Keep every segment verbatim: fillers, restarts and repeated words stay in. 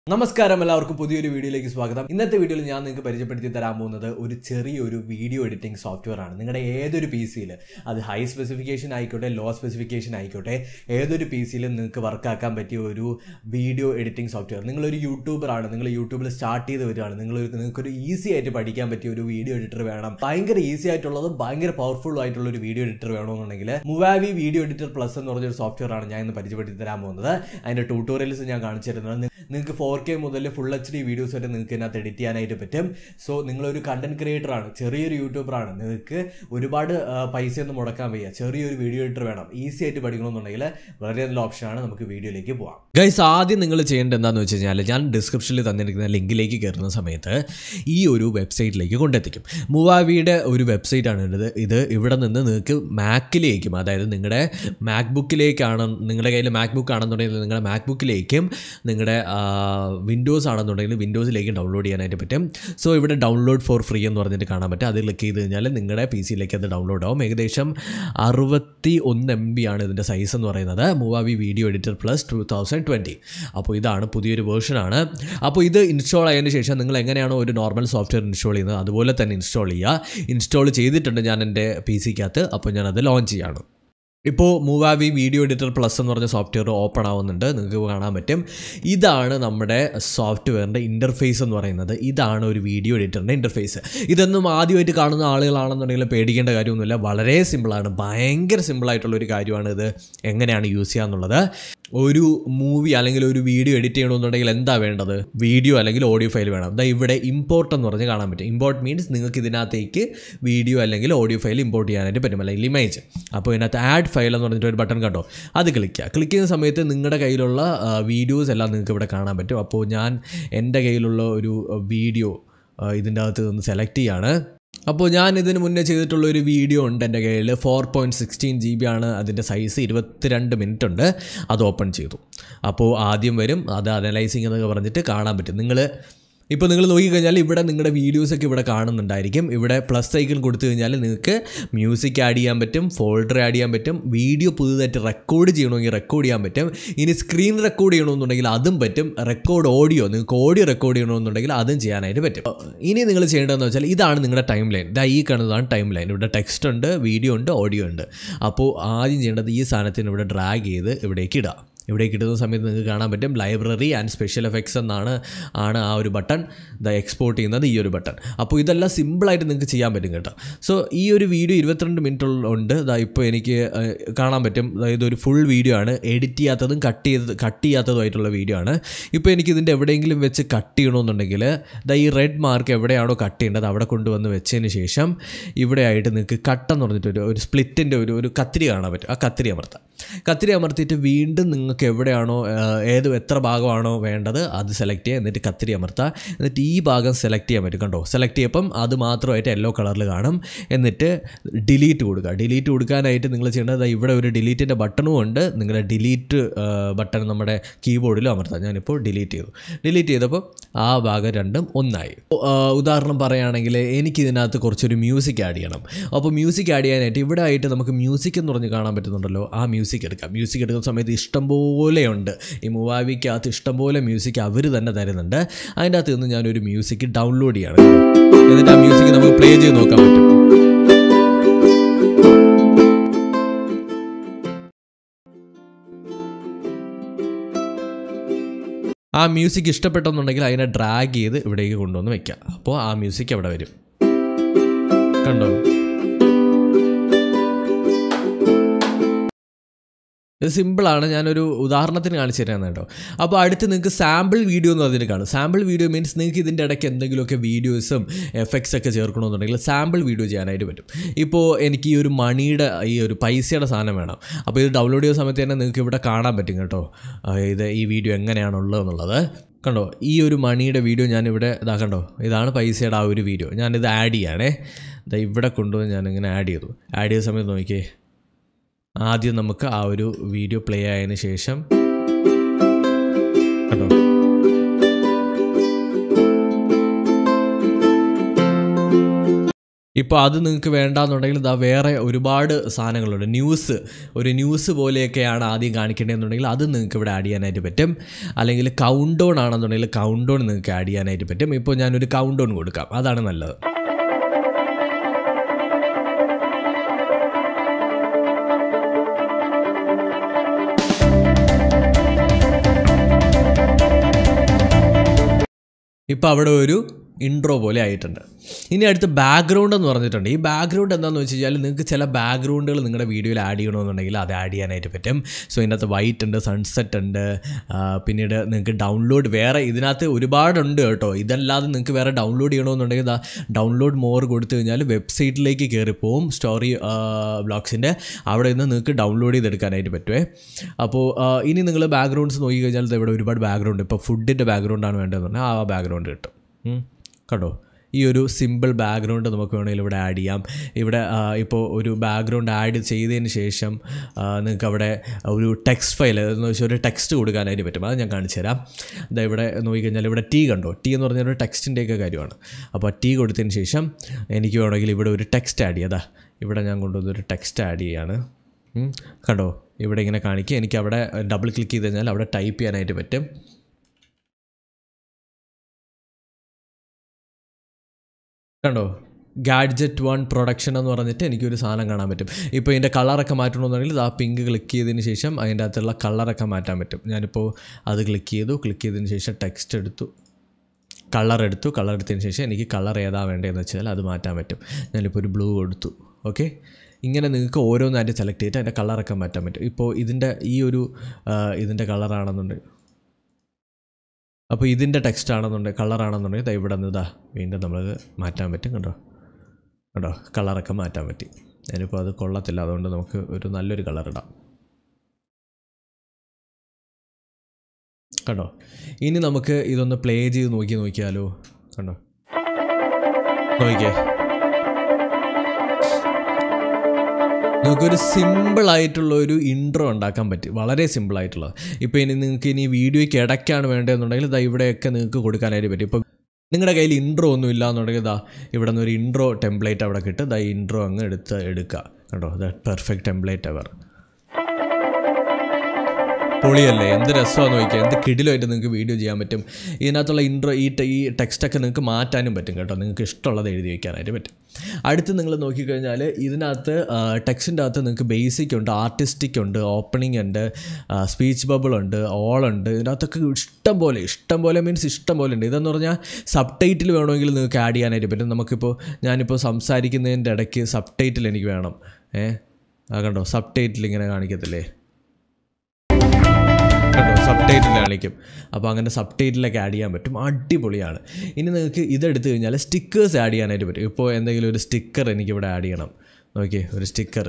നമസ്കാരം എല്ലാവർക്കും പുതിയൊരു വീഡിയോയിലേക്ക് സ്വാഗതം. ഇന്നത്തെ വീഡിയോയിൽ ഞാൻ നിങ്ങൾക്ക് പരിചയപ്പെടുത്തി തരാൻ പോകുന്നത് ഒരു ചെറിയൊരു വീഡിയോ എഡിറ്റിംഗ് സോഫ്റ്റ്വെയർ ആണ്. നിങ്ങളുടെ ഏതൊരു പി സിയിൽ, അത് ഹൈ സ്പെസിഫിക്കേഷൻ ആയിക്കോട്ടെ ലോ സ്പെസിഫിക്കേഷൻ ആയിക്കോട്ടെ, ഏതൊരു പി സിയിൽ നിങ്ങൾക്ക് വർക്കാക്കാൻ പറ്റിയ ഒരു വീഡിയോ എഡിറ്റിംഗ് സോഫ്റ്റ്വെയർ. നിങ്ങളൊരു യൂട്യൂബറാണ്, നിങ്ങൾ യൂട്യൂബിൽ സ്റ്റാർട്ട് ചെയ്ത് വരികയാണ്, നിങ്ങൾ നിങ്ങൾക്കൊരു ഈസി ആയിട്ട് പഠിക്കാൻ പറ്റിയ ഒരു വീഡിയോ എഡിറ്റർ വേണം, ഭയങ്കര ഈസി ആയിട്ടുള്ളതും ഭയങ്കര പവർഫുൾ ആയിട്ടുള്ള ഒരു വീഡിയോ എഡിറ്റർ വേണമെന്നുണ്ടെങ്കിൽ മുവാവി വീഡിയോ എഡിറ്റർ പ്ലസ് എന്ന് പറഞ്ഞൊരു സോഫ്റ്റ്വെയർ ആണ് ഞാൻ ഇന്ന് പരിചയപ്പെടുത്തി തരാൻ പോകുന്നത്. അതിന്റെ ട്യൂട്ടോറിയൽസ് ഞാൻ കാണിച്ചു തരുന്നത്. നിങ്ങൾക്ക് ഫോർ കെ മുതൽ ഫുൾ എച്ച് ഡി വീഡിയോസ് വരെ നിങ്ങൾക്ക് ഇതിനകത്ത് എഡിറ്റ് ചെയ്യാനായിട്ട് പറ്റും. സോ നിങ്ങളൊരു കണ്ടന്റ് ക്രിയേറ്റർ ആണ്, ചെറിയൊരു യൂട്യൂബറാണ്, നിങ്ങൾക്ക് ഒരുപാട് പൈസ ഒന്നും മുടക്കാൻ വയ്യ, ചെറിയൊരു വീഡിയോ എഡിറ്റർ വേണം, ഈസി ആയിട്ട് പഠിക്കണമെന്നുണ്ടെങ്കിൽ വളരെ നല്ല ഓപ്ഷനാണ്. നമുക്ക് വീഡിയോയിലേക്ക് പോകാം. ഗൈസ്, ആദ്യം നിങ്ങൾ ചെയ്യേണ്ടത് എന്താണെന്ന് വെച്ച് കഴിഞ്ഞാൽ, ഞാൻ ഡിസ്ക്രിപ്ഷനിൽ തന്നിരിക്കുന്ന ലിങ്കിലേക്ക് കയറുന്ന സമയത്ത് ഈ ഒരു വെബ്സൈറ്റിലേക്ക് കൊണ്ടെത്തിക്കും. മുവാവിയുടെ ഒരു വെബ്സൈറ്റ് ആണ് ഇത്. ഇത് ഇവിടെ നിന്ന് നിങ്ങൾക്ക് മാക്കിലേക്കും, അതായത് നിങ്ങളുടെ മാക്ബുക്കിലേക്കാണ്, നിങ്ങളുടെ കയ്യിൽ മാക്ബുക്ക് ആണെന്നുണ്ടെങ്കിൽ നിങ്ങളുടെ മാക്ബുക്കിലേക്കും, നിങ്ങളുടെ വിൻഡോസ് ആണെന്നുണ്ടെങ്കിൽ വിൻഡോസിലേക്ക് ഡൗൺലോഡ് ചെയ്യാനായിട്ട് പറ്റും. സോ ഇവിടെ ഡൗൺലോഡ് ഫോർ ഫ്രീ എന്ന് പറഞ്ഞിട്ട് കാണാൻ പറ്റും. അത് ക്ലിക്ക് ചെയ്ത് കഴിഞ്ഞാൽ നിങ്ങളുടെ പി സിയിലേക്ക് അത് ഡൗൺലോഡ് ആവും. ഏകദേശം അറുപത്തി ഒന്ന് എം ബി ആണ് ഇതിൻ്റെ സൈസ് എന്ന് പറയുന്നത്. Movavi video editor plus two thousand twenty. അപ്പോൾ ഇതാണ് പുതിയൊരു വേർഷനാണ്. അപ്പോൾ ഇത് ഇൻസ്റ്റാൾ ആയതിനു ശേഷം നിങ്ങൾ എങ്ങനെയാണോ ഒരു നോർമൽ സോഫ്റ്റ്വെയർ ഇൻസ്റ്റാൾ ചെയ്യുന്നത് അതുപോലെ തന്നെ ഇൻസ്റ്റാൾ ചെയ്യുക. ഇൻസ്റ്റാൾ ചെയ്തിട്ടുണ്ട് ഞാൻ എൻ്റെ പി സിക്കകത്ത്. അപ്പോൾ ഞാനത് ലോഞ്ച് ചെയ്യാണ്. ഇപ്പോൾ മുവാവി വീഡിയോ എഡിറ്റർ പ്ലസ് എന്ന് പറഞ്ഞ സോഫ്റ്റ്വെയർ ഓപ്പൺ ആവുന്നുണ്ട്, നിങ്ങൾക്ക് കാണാൻ പറ്റും. ഇതാണ് നമ്മുടെ സോഫ്റ്റ്വെയറിൻ്റെ ഇൻ്റർഫേസ് എന്ന് പറയുന്നത്. ഇതാണ് ഒരു വീഡിയോ എഡിറ്ററിൻ്റെ ഇൻ്റർഫേസ്. ഇതൊന്നും ആദ്യമായിട്ട് കാണുന്ന ആളുകളാണെന്നുണ്ടെങ്കിൽ പേടിക്കേണ്ട കാര്യമൊന്നുമില്ല. വളരെ സിമ്പിളാണ്, ഭയങ്കര സിമ്പിളായിട്ടുള്ളൊരു കാര്യമാണ് ഇത്. എങ്ങനെയാണ് യൂസ് ചെയ്യുക എന്നുള്ളത്. ഒരു മൂവി അല്ലെങ്കിൽ ഒരു വീഡിയോ എഡിറ്റ് ചെയ്യണമെന്നുണ്ടെങ്കിൽ എന്താ വേണ്ടത്? വീഡിയോ അല്ലെങ്കിൽ ഓഡിയോ ഫയൽ വേണം. അതാ ഇവിടെ ഇമ്പോർട്ട് എന്ന് പറഞ്ഞ് കാണാൻ പറ്റും. ഇമ്പോർട്ട് മീൻസ് നിങ്ങൾക്ക് ഇതിനകത്തേക്ക് വീഡിയോ അല്ലെങ്കിൽ ഓഡിയോ ഫയൽ ഇമ്പോർട്ട് ചെയ്യാനായിട്ട് പറ്റും, അല്ലെങ്കിൽ ഇമേജ്. അപ്പോൾ ഇതിനകത്ത് ആഡ് ഫയൽ എന്ന് പറഞ്ഞിട്ട് ഒരു ബട്ടൺ കണ്ടോ, അത് ക്ലിക്ക് ചെയ്യുക. ക്ലിക്ക് ചെയ്യുന്ന സമയത്ത് നിങ്ങളുടെ കയ്യിലുള്ള വീഡിയോസ് എല്ലാം നിങ്ങൾക്ക് ഇവിടെ കാണാൻ പറ്റും. അപ്പോൾ ഞാൻ എൻ്റെ കയ്യിലുള്ള ഒരു വീഡിയോ ഇതിൻ്റെ അകത്ത് നിന്ന് സെലക്ട് ചെയ്യാണ്. അപ്പോൾ ഞാൻ ഇതിന് മുന്നേ ചെയ്തിട്ടുള്ളൊരു വീഡിയോ ഉണ്ട് എൻ്റെ കയ്യിൽ. Four point sixteen G B ആണ് അതിൻ്റെ സൈസ്. ഇരുപത്തിരണ്ട് മിനിറ്റ് ഉണ്ട്. അത് ഓപ്പൺ ചെയ്തു. അപ്പോൾ ആദ്യം വരും അത് അനലൈസിങ് എന്നൊക്കെ പറഞ്ഞിട്ട് കാണാൻ പറ്റും. നിങ്ങൾ ഇപ്പോൾ നിങ്ങൾ നോക്കിക്കഴിഞ്ഞാൽ ഇവിടെ നിങ്ങളുടെ വീഡിയോസൊക്കെ ഇവിടെ കാണുന്നുണ്ടായിരിക്കും. ഇവിടെ പ്ലസ് ഐക്കൺ കൊടുത്തു കഴിഞ്ഞാൽ നിങ്ങൾക്ക് മ്യൂസിക് ആഡ് ചെയ്യാൻ പറ്റും, ഫോൾഡർ ആഡ് ചെയ്യാൻ പറ്റും, വീഡിയോ പുതുതായിട്ട് റെക്കോർഡ് ചെയ്യണമെങ്കിൽ റെക്കോർഡ് ചെയ്യാൻ പറ്റും. ഇനി സ്ക്രീൻ റെക്കോർഡ് ചെയ്യണമെന്നുണ്ടെങ്കിൽ അതും പറ്റും. റെക്കോർഡ് ഓഡിയോ, നിങ്ങൾക്ക് ഓഡിയോ റെക്കോർഡ് ചെയ്യണമെന്നുണ്ടെങ്കിൽ അതും ചെയ്യാനായിട്ട് പറ്റും. ഇനി നിങ്ങൾ ചെയ്യേണ്ടതെന്ന് വെച്ചാൽ ഇതാണ് നിങ്ങളുടെ ടൈം ലൈൻ. ഇതാ ഈ കാണുന്നതാണ് ടൈം ലൈൻ. ഇവിടെ ടെക്സ്റ്റ് ഉണ്ട്, വീഡിയോ ഉണ്ട്, ഓഡിയോ ഉണ്ട്. അപ്പോൾ ആദ്യം ചെയ്യേണ്ടത് ഈ സാധനത്തിന് ഇവിടെ ഡ്രാഗ് ചെയ്ത് ഇവിടേക്ക് ഇടുക. ഇവിടേക്ക് ഇടുന്ന സമയത്ത് നിങ്ങൾക്ക് കാണാൻ പറ്റും ലൈബ്രറി ആൻഡ് സ്പെഷ്യൽ എഫക്ട്സ് എന്നാണ് ആണ് ആ ഒരു ബട്ടൺ. ദ എക്സ്പോർട്ട് ചെയ്യുന്നത് ഈ ഒരു ബട്ടൺ. അപ്പോൾ ഇതെല്ലാം സിമ്പിളായിട്ട് നിങ്ങൾക്ക് ചെയ്യാൻ പറ്റും കേട്ടോ. സോ ഈ ഒരു വീഡിയോ ഇരുപത്തിരണ്ട് മിനിറ്റ് ഉണ്ട്. ഇതാ ഇപ്പോൾ എനിക്ക് കാണാൻ പറ്റും. അതായത് ഒരു ഫുൾ വീഡിയോ ആണ്, എഡിറ്റ് ചെയ്യാത്തതും കട്ട് ചെയ്ത് കട്ട് ചെയ്യാത്തതുമായിട്ടുള്ള വീഡിയോ ആണ്. ഇപ്പോൾ എനിക്ക് ഇതിൻ്റെ എവിടെയെങ്കിലും വെച്ച് കട്ട് ചെയ്യണമെന്നുണ്ടെങ്കിൽ ഇതാ ഈ റെഡ് മാർക്ക് എവിടെയാണോ കട്ട് ചെയ്യേണ്ടത് അവിടെ കൊണ്ടുവന്ന് വെച്ചതിന് ശേഷം ഇവിടെ ആയിട്ട് നിങ്ങൾക്ക് കട്ടെന്ന് പറഞ്ഞിട്ടൊരു ഒരു സ്പ്ലിറ്റിൻ്റെ ഒരു ഒരു കത്തിരി കാണാൻ പറ്റും. ആ കത്തിരി അമർത്താം. കത്തിരി അമർത്തിയിട്ട് വീണ്ടും നിങ്ങൾക്ക് എവിടെയാണോ ഏത് എത്ര ഭാഗമാണോ വേണ്ടത് അത് സെലക്ട് ചെയ്യുക. എന്നിട്ട് കത്തിരി അമർത്തുക. എന്നിട്ട് ഈ ഭാഗം സെലക്ട് ചെയ്യാൻ പറ്റും. കണ്ടോ, സെലക്ട് ചെയ്യുമ്പം അത് മാത്രമായിട്ട് യെല്ലോ കളറിൽ കാണും. എന്നിട്ട് ഡിലീറ്റ് കൊടുക്കുക. ഡിലീറ്റ് കൊടുക്കാനായിട്ട് നിങ്ങൾ ചെയ്യേണ്ടത് ഇവിടെ ഒരു ഡിലീറ്റിൻ്റെ ബട്ടണും ഉണ്ട്. നിങ്ങളുടെ ഡിലീറ്റ് ബട്ടൺ നമ്മുടെ കീബോർഡിലും അമർത്താം. ഞാനിപ്പോൾ ഡിലീറ്റ് ചെയ്തു. ഡിലീറ്റ് ചെയ്തപ്പോൾ ആ ഭാഗം രണ്ടും ഒന്നായി. ഉദാഹരണം പറയുകയാണെങ്കിൽ എനിക്കിതിനകത്ത് കുറച്ചൊരു മ്യൂസിക് ആഡ് ചെയ്യണം. അപ്പോൾ മ്യൂസിക് ആഡ് ചെയ്യാനായിട്ട് ഇവിടെ ആയിട്ട് നമുക്ക് മ്യൂസിക് എന്ന് പറഞ്ഞ് കാണാൻ പറ്റുന്നുണ്ടല്ലോ, ആ മ്യൂസിക് എടുക്കാം. മ്യൂസിക് എടുക്കുന്ന സമയത്ത് ഇഷ്ടംപോലെയുണ്ട്. ഈ മുവാവിക്കകത്ത് ഇഷ്ടംപോലെ മ്യൂസിക് അവർ തന്നെ തരുന്നുണ്ട്. അതിൻ്റെ അകത്ത് നിന്ന് ഞാനൊരു മ്യൂസിക് ഡൗൺലോഡ് ചെയ്യാണ്. എന്നിട്ട് ആ മ്യൂസിക് നമുക്ക് പ്ലേ ചെയ്ത് നോക്കാൻ പറ്റും. ആ മ്യൂസിക് ഇഷ്ടപ്പെട്ടെന്നുണ്ടെങ്കിൽ അതിനെ ഡ്രാഗ് ചെയ്ത് ഇവിടേക്ക് കൊണ്ടുവന്ന് വയ്ക്കുക. അപ്പോൾ ആ മ്യൂസിക് അവിടെ വരും. കണ്ടോ, ഇത് സിമ്പിളാണ്. ഞാനൊരു ഉദാഹരണത്തിന് കാണിച്ചു തരാൻ കേട്ടോ. അപ്പോൾ അടുത്ത് നിങ്ങൾക്ക് സാമ്പിൾ വീഡിയോ എന്ന് പറഞ്ഞിട്ട് കാണും. സാമ്പിൾ വീഡിയോ മീൻസ് നിങ്ങൾക്ക് ഇതിൻ്റെ ഇടയ്ക്ക് എന്തെങ്കിലുമൊക്കെ വീഡിയോസും എഫക്ട്സ് ഒക്കെ ചേർക്കണമെന്നുണ്ടെങ്കിൽ സാമ്പിൾ വീഡിയോ ചെയ്യാനായിട്ട് പറ്റും. ഇപ്പോൾ എനിക്ക് ഈ ഒരു മണിയുടെ ഈ ഒരു പൈസയുടെ സാധനം വേണം. അപ്പോൾ ഇത് ഡൗൺലോഡ് ചെയ്യുന്ന സമയത്ത് തന്നെ നിങ്ങൾക്ക് ഇവിടെ കാണാൻ പറ്റും കേട്ടോ, ഇത് ഈ വീഡിയോ എങ്ങനെയാണുള്ളത് എന്നുള്ളത്. കണ്ടോ, ഈ ഒരു മണിയുടെ വീഡിയോ ഞാനിവിടെ ഇതാ കണ്ടോ, ഇതാണ് പൈസയുടെ ആ ഒരു വീഡിയോ. ഞാനിത് ആഡ് ചെയ്യാണേ. ഇതാ ഇവിടെ കൊണ്ടുവന്ന് ഞാനിങ്ങനെ ആഡ് ചെയ്തു. ആഡ് ചെയ്ത സമയത്ത് നോക്കിയേ, ആദ്യം നമുക്ക് ആ ഒരു വീഡിയോ പ്ലേ ആയതിനു ശേഷം കണ്ടോ, ഇപ്പോൾ അത് നിങ്ങൾക്ക് വേണ്ടാന്നുണ്ടെങ്കിൽ ഇതാ വേറെ ഒരുപാട് സാധനങ്ങളുണ്ട്. ന്യൂസ് ഒരു ന്യൂസ് പോലെയൊക്കെയാണ് ആദ്യം കാണിക്കേണ്ടതെന്നുണ്ടെങ്കിൽ അത് നിങ്ങൾക്ക് ഇവിടെ ആഡ് ചെയ്യാനായിട്ട് പറ്റും. അല്ലെങ്കിൽ കൗണ്ട് ഡൗൺ ആണെന്നുണ്ടെങ്കിൽ കൗണ്ട് ഡൗൺ നിങ്ങൾക്ക് ആഡ് ചെയ്യാനായിട്ട് പറ്റും. ഇപ്പോൾ ഞാനൊരു കൗണ്ട് ഡൗൺ കൊടുക്കാം, അതാണ് നല്ലത്. ഇപ്പോൾ അവിടെ ഒരു ഇൻട്രോ പോലെ ആയിട്ടുണ്ട്. ഇനി അടുത്ത് ബാക്ക്ഗ്രൗണ്ട് എന്ന് പറഞ്ഞിട്ടുണ്ട്. ഈ ബാക്ക്ഗ്രൗണ്ട് എന്താണെന്ന് വെച്ച് കഴിഞ്ഞാൽ നിങ്ങൾക്ക് ചില ബാക്ക്ഗ്രൗണ്ടുകൾ നിങ്ങളുടെ വീഡിയോയിൽ ആഡ് ചെയ്യണമെന്നുണ്ടെങ്കിൽ അത് ആഡ് ചെയ്യാനായിട്ട് പറ്റും. സോ ഇതിനകത്ത് വൈറ്റ് ഉണ്ട്, സൺസെറ്റ് ഉണ്ട്, പിന്നീട് നിങ്ങൾക്ക് ഡൗൺലോഡ് വേറെ ഇതിനകത്ത് ഒരുപാടുണ്ട് കേട്ടോ. ഇതല്ലാതെ നിങ്ങൾക്ക് വേറെ ഡൗൺലോഡ് ചെയ്യണമെന്നുണ്ടെങ്കിൽ ഇതാ ഡൗൺലോഡ് മോർ കൊടുത്തു കഴിഞ്ഞാൽ വെബ്സൈറ്റിലേക്ക് കയറിപ്പോവും സ്റ്റോറി ബ്ലോഗ്സിൻ്റെ. അവിടെ നിന്ന് നിങ്ങൾക്ക് ഡൗൺലോഡ് ചെയ്തെടുക്കാനായിട്ട് പറ്റുമേ. അപ്പോൾ ഇനി നിങ്ങൾ ബാക്ക്ഗ്രൗണ്ട്സ് നോക്കി കഴിഞ്ഞാൽ ഇവിടെ ഒരുപാട് ബാക്ക്ഗ്രൗണ്ട്. ഇപ്പോൾ ഫുഡിൻ്റെ ബാക്ക്ഗ്രൗണ്ടാണ് വേണ്ടതെന്ന് പറഞ്ഞാൽ ആ ബാക്ക്ഗ്രൗണ്ട് കിട്ടും. കണ്ടോ, ഈ ഒരു സിമ്പിൾ ബാക്ക്ഗ്രൗണ്ട് നമുക്ക് വേണമെങ്കിൽ ഇവിടെ ആഡ് ചെയ്യാം. ഇവിടെ ഇപ്പോൾ ഒരു ബാക്ക്ഗ്രൗണ്ട് ആഡ് ചെയ്തതിന് ശേഷം നിങ്ങൾക്ക് അവിടെ ഒരു ടെക്സ്റ്റ് ഫയൽ എന്ന് വെച്ചാൽ ഒരു ടെക്സ്റ്റ് കൊടുക്കാനായിട്ട് പറ്റും. അത് ഞാൻ കാണിച്ചു തരാം. ഇതാ ഇവിടെ നോക്കിക്കഴിഞ്ഞാൽ ഇവിടെ ടി കണ്ടോ, ടി എന്ന് പറഞ്ഞാൽ ഒരു ടെക്സ്റ്റിൻ്റെയൊക്കെ കാര്യമാണ്. അപ്പോൾ ടി കൊടുത്തതിന് ശേഷം എനിക്ക് വേണമെങ്കിൽ ഇവിടെ ഒരു ടെക്സ്റ്റ് ആഡ് ചെയ്യാം. അതാ ഇവിടെ ഞാൻ കൊണ്ടുവന്നൊരു ടെക്സ്റ്റ് ആഡ് ചെയ്യാണ്. കണ്ടോ, ഇവിടെ ഇങ്ങനെ കാണിക്കുക. എനിക്ക് അവിടെ ഡബിൾ ക്ലിക്ക് ചെയ്ത് കഴിഞ്ഞാൽ അവിടെ ടൈപ്പ് ചെയ്യാനായിട്ട് പറ്റും. കണ്ടോ, ഗാഡ്ജറ്റ് വൺ പ്രൊഡക്ഷൻ എന്ന് പറഞ്ഞിട്ട് എനിക്കൊരു സാധനം കാണാൻ പറ്റും. ഇപ്പോൾ ഇതിൻ്റെ കളറൊക്കെ മാറ്റണമെന്നുണ്ടെങ്കിൽ ആ പിങ്ക് ക്ലിക്ക് ചെയ്തതിന് ശേഷം അതിൻ്റെ അകത്തുള്ള കളറൊക്കെ മാറ്റാൻ പറ്റും. ഞാനിപ്പോൾ അത് ക്ലിക്ക് ചെയ്തു. ക്ലിക്ക് ചെയ്തതിന് ശേഷം ടെക്സ്റ്റ് എടുത്തു, കളർ എടുത്തു. കളർ എടുത്തതിന് ശേഷം എനിക്ക് കളർ ഏതാ വേണ്ടതെന്ന് വെച്ചാൽ അത് മാറ്റാൻ പറ്റും. ഞാനിപ്പോൾ ഒരു ബ്ലൂ കൊടുത്തു. ഓക്കെ, ഇങ്ങനെ നിങ്ങൾക്ക് ഓരോന്നായിട്ട് സെലക്ട് ചെയ്തിട്ട് അതിൻ്റെ കളറൊക്കെ മാറ്റാൻ പറ്റും. ഇപ്പോൾ ഇതിൻ്റെ ഈ ഒരു ഇതിൻ്റെ കളറാണെന്നുണ്ടെങ്കിൽ, അപ്പോൾ ഇതിൻ്റെ ടെക്സ്റ്റ് ആണെന്നുണ്ടെങ്കിൽ കളറാണെന്നുണ്ടെങ്കിൽ ഇവിടെ നിന്ന് ഇതാ വീണ്ടും നമ്മളത് മാറ്റാൻ പറ്റും. കണ്ടോ കണ്ടോ കളറൊക്കെ മാറ്റാൻ പറ്റി. ഞാനിപ്പോൾ അത് കൊള്ളത്തില്ല, അതുകൊണ്ട് നമുക്ക് ഒരു നല്ലൊരു കളർ ഇടാം. കണ്ടോ, ഇനി നമുക്ക് ഇതൊന്ന് പ്ലേ ചെയ്ത് നോക്കി നോക്കിയാലോ. കണ്ടോ, നോക്കിയേ, നമുക്കൊരു സിമ്പിളായിട്ടുള്ള ഒരു ഇൻട്രോ ഉണ്ടാക്കാൻ പറ്റും. വളരെ സിമ്പിളായിട്ടുള്ളത്. ഇപ്പോൾ ഇനി നിങ്ങൾക്ക് ഇനി വീഡിയോയ്ക്ക് ഇടയ്ക്കാണ് വേണ്ടതെന്നുണ്ടെങ്കിൽ ഇതാ ഇവിടെയൊക്കെ നിങ്ങൾക്ക് കൊടുക്കാനായിട്ട് പറ്റും. ഇപ്പോൾ നിങ്ങളുടെ കയ്യിൽ ഇൻട്രോ ഒന്നും ഇല്ല എന്നുണ്ടെങ്കിൽ ഇതാ ഇവിടെ നിന്ന് ഒരു ഇൻട്രോ ടെംപ്ലേറ്റ് അവിടെ കിട്ടും. ഇതാ ഇൻട്രോ അങ്ങ് എടുത്ത് എടുക്കുക. കണ്ടോ, ദ പെർഫെക്റ്റ് ടെംപ്ലേറ്റ് എവർ. പൊളിയല്ലേ, എന്ത് രസമാണെന്ന് നോക്കിയാൽ, എന്ത് കിടിലുമായിട്ട് നിങ്ങൾക്ക് വീഡിയോ ചെയ്യാൻ പറ്റും. ഇതിനകത്തുള്ള ഇൻട്രോ ഈ ഈ ടെക്സ്റ്റൊക്കെ നിങ്ങൾക്ക് മാറ്റാനും പറ്റും കേട്ടോ. നിങ്ങൾക്ക് ഇഷ്ടമുള്ളത് എഴുതി വയ്ക്കാനായിട്ട് പറ്റും. അടുത്ത് നിങ്ങൾ നോക്കിക്കഴിഞ്ഞാൽ ഇതിനകത്ത് ടെക്സ്റ്റിൻ്റെ അകത്ത് നിങ്ങൾക്ക് ബേസിക് ഉണ്ട്, ആർട്ടിസ്റ്റിക് ഉണ്ട്, ഓപ്പണിംഗ് ഉണ്ട്, സ്പീച്ച് ബബിൾ ഉണ്ട്, ഓൾ ഉണ്ട്. ഇതിനകത്തൊക്കെ ഇഷ്ടം പോലെ ഇഷ്ടം പോലെ മീൻസ് ഇഷ്ടം പോലെ ഉണ്ട്. ഇതെന്ന് പറഞ്ഞാൽ സബ് ടൈറ്റിൽ വേണമെങ്കിൽ നിങ്ങൾക്ക് ആഡ് ചെയ്യാനായിട്ട് പറ്റും. നമുക്കിപ്പോൾ ഞാനിപ്പോൾ സംസാരിക്കുന്നതിൻ്റെ ഇടയ്ക്ക് സബ് ടൈറ്റിൽ എനിക്ക് വേണം. ഏഹ് ആ കണ്ടോ, സബ് ടൈറ്റിൽ ഇങ്ങനെ കാണിക്കത്തില്ലേ, കണ്ടോ, സബ് ടൈറ്റിൽ കാണിക്കും. അപ്പോൾ അങ്ങനെ സബ് ടൈറ്റിലൊക്കെ ആഡ് ചെയ്യാൻ പറ്റും. അടിപൊളിയാണ്. ഇനി നിങ്ങൾക്ക് ഇതെടുത്ത് കഴിഞ്ഞാൽ സ്റ്റിക്കേഴ്സ് ആഡ് ചെയ്യാനായിട്ട് പറ്റും. ഇപ്പോൾ എന്തെങ്കിലും ഒരു സ്റ്റിക്കർ എനിക്കിവിടെ ആഡ് ചെയ്യണം. നോക്കിയേ, ഒരു സ്റ്റിക്കർ.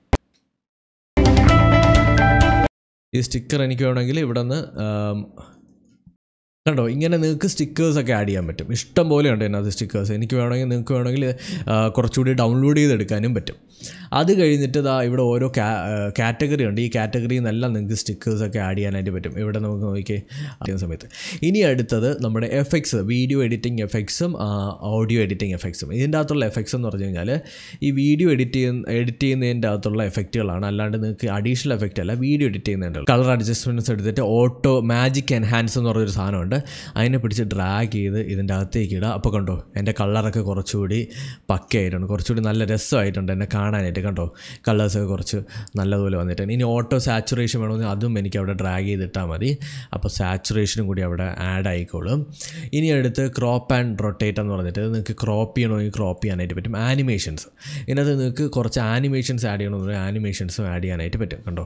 ഈ സ്റ്റിക്കർ എനിക്ക് വേണമെങ്കിൽ ഇവിടെ നിന്ന് കണ്ടോ, ഇങ്ങനെ നിങ്ങൾക്ക് സ്റ്റിക്കേഴ്സൊക്കെ ആഡ് ചെയ്യാൻ പറ്റും. ഇഷ്ടം പോലെ ഉണ്ട് അതിനകത്ത് സ്റ്റിക്കേഴ്സ്. എനിക്ക് വേണമെങ്കിൽ നിങ്ങൾക്ക് വേണമെങ്കിൽ കുറച്ചുകൂടി ഡൗൺലോഡ് ചെയ്തെടുക്കാനും പറ്റും. അത് കഴിഞ്ഞിട്ട് ഇതാ ഇവിടെ ഓരോ കാറ്റഗറി ഉണ്ട്. ഈ കാറ്റഗറിയിൽ നിന്നെല്ലാം നിങ്ങൾക്ക് സ്റ്റിക്കേഴ്സൊക്കെ ആഡ് ചെയ്യാനായിട്ട് പറ്റും. ഇവിടെ നമുക്ക് നോക്കിയേ ചെയ്യുന്ന സമയത്ത്. ഇനി അടുത്തത് നമ്മുടെ എഫക്ട്സ്, വീഡിയോ എഡിറ്റിംഗ് എഫക്ട്സും ഓഡിയോ എഡിറ്റിംഗ് എഫക്ട്സും. ഇതിൻ്റെ അകത്തുള്ള എഫക്ട്സ് എന്ന് പറഞ്ഞു കഴിഞ്ഞാൽ ഈ വീഡിയോ എഡിറ്റ് ചെയ്യുന്ന എഡിറ്റ് ചെയ്യുന്നതിൻ്റെ അകത്തുള്ള എഫക്റ്റുകളാണ്. അല്ലാണ്ട് നിങ്ങൾക്ക് അഡീഷണൽ എഫക്റ്റ് അല്ല, വീഡിയോ എഡിറ്റ് ചെയ്യുന്നതിൻ്റെ കളർ അഡ്ജസ്റ്റ്മെൻറ്റ്സ് എടുത്തിട്ട് ഓട്ടോ മാജിക് എൻഹാൻസ് എന്ന് പറഞ്ഞൊരു സാധനമുണ്ട്. അതിനെ പിടിച്ച് ഡ്രാഗ് ചെയ്ത് ഇതിൻ്റെ അകത്തേക്ക് ഇടുക. അപ്പോൾ കണ്ടോ, എൻ്റെ കളറൊക്കെ കുറച്ചുകൂടി പക്കയായിട്ടുണ്ട്, കുറച്ചുകൂടി നല്ല രസമായിട്ടുണ്ട് എന്നെ കാണാനായിട്ട്. കണ്ടോ, കളേഴ്സൊക്കെ കുറച്ച് നല്ലതുപോലെ വന്നിട്ടുണ്ട്. ഇനി ഓട്ടോ സാച്ചുറേഷൻ വേണമെങ്കിൽ അതും എനിക്ക് അവിടെ ഡ്രാഗ് ചെയ്തിട്ടാൽ മതി. അപ്പോൾ സാച്ചുറേഷനും കൂടി അവിടെ ആഡ് ആയിക്കോളും. ഇനി അടുത്ത് ക്രോപ്പ് ആൻഡ് റൊട്ടേറ്റ് എന്ന് പറഞ്ഞിട്ട് നിങ്ങൾക്ക് ക്രോപ്പ് ചെയ്യണമെങ്കിൽ ക്രോപ്പ് ചെയ്യാനായിട്ട് പറ്റും. ആനിമേഷൻസ്, ഇതിനകത്ത് നിങ്ങൾക്ക് കുറച്ച് ആനിമേഷൻസ് ആഡ് ചെയ്യണമെന്നുണ്ടെങ്കിൽ ആനിമേഷൻസും ആഡ് ചെയ്യാനായിട്ട് പറ്റും. കണ്ടോ,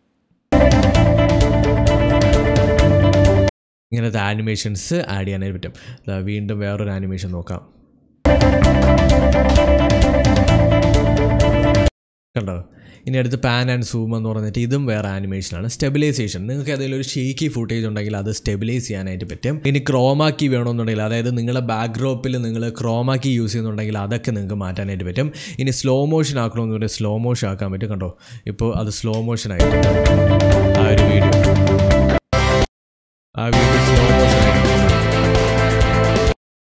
ഇങ്ങനത്തെ ആനിമേഷൻസ് ആഡ് ചെയ്യാനായിട്ട് പറ്റും. വീണ്ടും വേറൊരു ആനിമേഷൻ നോക്കാം. കണ്ടോ, ഇനി അടുത്ത് പാൻ ആൻഡ് സൂം എന്ന് പറഞ്ഞിട്ട് ഇതും വേറെ ആനിമേഷനാണ്. സ്റ്റെബിലൈസേഷൻ, നിങ്ങൾക്ക് ഏതെങ്കിലും ഒരു ഷേക്കി ഫുട്ടേജ് ഉണ്ടെങ്കിൽ അത് സ്റ്റെബിലൈസ് ചെയ്യാനായിട്ട് പറ്റും. ഇനി ക്രോമാക്കി വേണമെന്നുണ്ടെങ്കിൽ, അതായത് നിങ്ങളുടെ ബാക്ക്ഡ്രോപ്പിൽ നിങ്ങൾ ക്രോമാക്കി യൂസ് ചെയ്യുന്നുണ്ടെങ്കിൽ അതൊക്കെ നിങ്ങൾക്ക് മാറ്റാനായിട്ട് പറ്റും. ഇനി സ്ലോ മോഷൻ ആക്കണമെന്നുണ്ടെങ്കിൽ സ്ലോ മോഷൻ ആക്കാൻ പറ്റും. കണ്ടോ, ഇപ്പോൾ അത് സ്ലോ മോഷൻ ആയിട്ട് ആ ഒരു വീഡിയോ ആ വീഡിയോ സ്ലോ മോഷൻ ആയിട്ട്.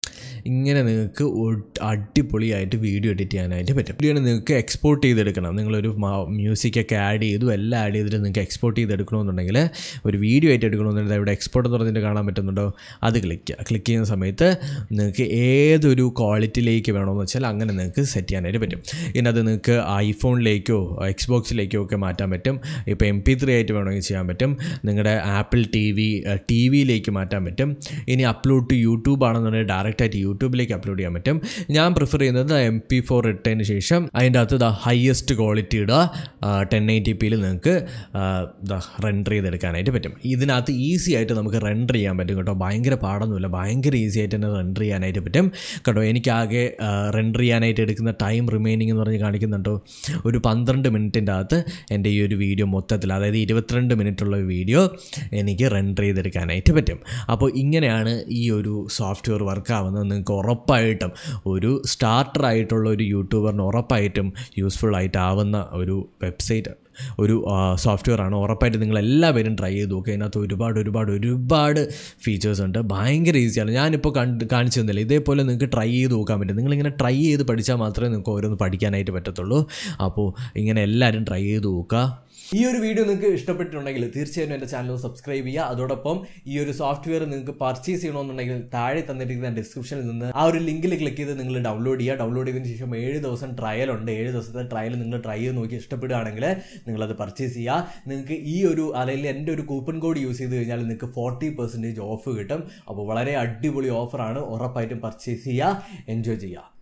ഇങ്ങനെ നിങ്ങൾക്ക് അടിപൊളിയായിട്ട് വീഡിയോ എഡിറ്റ് ചെയ്യാനായിട്ട് പറ്റും. വീഡിയോ നിങ്ങൾക്ക് എക്സ്പോർട്ട് ചെയ്തെടുക്കണം. നിങ്ങളൊരു മ്യൂസിക്കൊക്കെ ആഡ് ചെയ്തു എല്ലാം ആഡ് ചെയ്തിട്ട് നിങ്ങൾക്ക് എക്സ്പോർട്ട് ചെയ്തെടുക്കണമെന്നുണ്ടെങ്കിൽ ഒരു വീഡിയോ ആയിട്ട് എടുക്കണമെന്നുണ്ടെങ്കിൽ ഇവിടെ എക്സ്പോർട്ട് എന്ന് പറഞ്ഞിട്ട് കാണാൻ പറ്റുന്നുണ്ടോ, അത് ക്ലിക്ക് ചെയ്യുക. ക്ലിക്ക് ചെയ്യുന്ന സമയത്ത് നിങ്ങൾക്ക് ഏതൊരു ക്വാളിറ്റിയിലേക്ക് വേണമെന്ന് വെച്ചാൽ അങ്ങനെ നിങ്ങൾക്ക് സെറ്റ് ചെയ്യാനായിട്ട് പറ്റും. ഇതിനകത്ത് നിങ്ങൾക്ക് ഐഫോണിലേക്കോ എക്സ്ബോക്സിലേക്കോ ഒക്കെ മാറ്റാൻ പറ്റും. ഇപ്പോൾ എം പി ത്രീ ആയിട്ട് വേണമെങ്കിൽ ചെയ്യാൻ പറ്റും. നിങ്ങളുടെ ആപ്പിൾ ടി വി ടി വിയിലേക്ക് മാറ്റാൻ പറ്റും. ഇനി അപ്ലോഡ് ടു യൂട്യൂബ് ആണെന്നുണ്ടെങ്കിൽ ഡയറക്റ്റായിട്ട് യൂട്യൂബിലേക്ക് അപ്ലോഡ് ചെയ്യാൻ പറ്റും. ഞാൻ പ്രിഫർ ചെയ്യുന്നത് എം പി ഫോർ ഇട്ടതിന് ശേഷം അതിൻ്റെ അകത്ത് ദ ഹയസ്റ്റ് ക്വാളിറ്റി ഇടുക. ടെൻ എയ്റ്റി പിയിൽ നിങ്ങൾക്ക് റെൻഡർ ചെയ്തെടുക്കാനായിട്ട് പറ്റും. ഇതിനകത്ത് ഈസി ആയിട്ട് നമുക്ക് റെൻഡർ ചെയ്യാൻ പറ്റും കേട്ടോ. ഭയങ്കര പാടൊന്നുമില്ല, ഭയങ്കര ഈസി ആയിട്ട് തന്നെ റെൻഡർ ചെയ്യാനായിട്ട് പറ്റും കേട്ടോ. എനിക്കാകെ റെൻഡർ ചെയ്യാനായിട്ട് എടുക്കുന്ന ടൈം റിമൈനിങ് എന്ന് പറഞ്ഞ് കാണിക്കുന്നുണ്ടോ, ഒരു പന്ത്രണ്ട് മിനിറ്റിൻ്റെ അകത്ത് എൻ്റെ ഈ ഒരു വീഡിയോ മൊത്തത്തിൽ, അതായത് ഇരുപത്തിരണ്ട് മിനിറ്റുള്ള വീഡിയോ എനിക്ക് റെൻഡർ ചെയ്തെടുക്കാനായിട്ട് പറ്റും. അപ്പോൾ ഇങ്ങനെയാണ് ഈ ഒരു സോഫ്റ്റ്വെയർ വർക്കാവുന്നത്. നിങ്ങൾക്ക് ഉറപ്പായിട്ടും ഒരു സ്റ്റാർട്ടറായിട്ടുള്ള ഒരു യൂട്യൂബറിന് ഉറപ്പായിട്ടും യൂസ്ഫുൾ ആയിട്ടാവുന്ന ഒരു വെബ്സൈറ്റ്, ഒരു സോഫ്റ്റ്വെയർ ആണ്. ഉറപ്പായിട്ട് നിങ്ങളെല്ലാവരും ട്രൈ ചെയ്ത് നോക്കുക. അതിനകത്ത് ഒരുപാട് ഒരുപാട് ഒരുപാട് ഫീച്ചേഴ്സ് ഉണ്ട്. ഭയങ്കര ഈസിയാണ്. ഞാനിപ്പോൾ കണ്ട് കാണിച്ചു തന്നില്ല, ഇതേപോലെ നിങ്ങൾക്ക് ട്രൈ ചെയ്ത് നോക്കാൻ പറ്റും. നിങ്ങളിങ്ങനെ ട്രൈ ചെയ്ത് പഠിച്ചാൽ മാത്രമേ നിങ്ങൾക്ക് ഓരോന്ന് പഠിക്കാനായിട്ട് പറ്റത്തുള്ളൂ. അപ്പോൾ ഇങ്ങനെ എല്ലാവരും ട്രൈ ചെയ്ത് നോക്കുക. ഈ ഒരു വീഡിയോ നിങ്ങൾക്ക് ഇഷ്ടപ്പെട്ടിട്ടുണ്ടെങ്കിൽ തീർച്ചയായും എൻ്റെ ചാനൽ സബ്സ്ക്രൈബ് ചെയ്യുക. അതോടൊപ്പം ഈ ഒരു സോഫ്റ്റ്വെയർ നിങ്ങൾക്ക് പർച്ചേസ് ചെയ്യണമെന്നുണ്ടെങ്കിൽ താഴെ തന്നിരിക്കുന്ന ഡിസ്ക്രിപ്ഷനിൽ നിന്ന് ആ ഒരു ലിങ്കിൽ ക്ലിക്ക് ചെയ്ത് നിങ്ങൾ ഡൗൺലോഡ് ചെയ്യുക. ഡൗൺലോഡ് ചെയ്തതിന് ശേഷം ഏഴ് ദിവസം ട്രയൽ ഉണ്ട്. ഏഴ് ദിവസത്തെ ട്രയൽ നിങ്ങൾ ട്രൈ ചെയ്ത് നോക്കി ഇഷ്ടപ്പെടുകയാണെങ്കിൽ നിങ്ങളത് പർച്ചേസ് ചെയ്യുക. നിങ്ങൾക്ക് ഈ ഒരു അല്ലെങ്കിൽ എൻ്റെ ഒരു കൂപ്പൺ കോഡ് യൂസ് ചെയ്ത് കഴിഞ്ഞാൽ നിങ്ങൾക്ക് ഫോർട്ടി പെർസെൻറ്റേജ് ഓഫ് കിട്ടും. അപ്പോൾ വളരെ അടിപൊളി ഓഫറാണ്. ഉറപ്പായിട്ടും പർച്ചേസ് ചെയ്യുക, എൻജോയ് ചെയ്യുക.